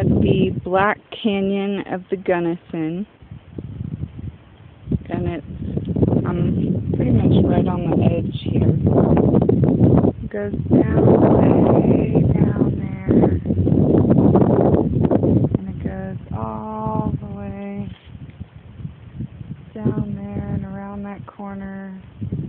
the Black Canyon of the Gunnison. And I'm pretty much right on the edge here. It goes down way down there. And it goes all the way down there and around that corner.